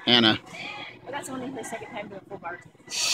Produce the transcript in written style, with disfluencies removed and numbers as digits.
Hannah. But that's only her second time doing full bars.